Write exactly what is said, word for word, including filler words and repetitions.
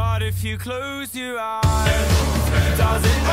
But if you close your eyes, does it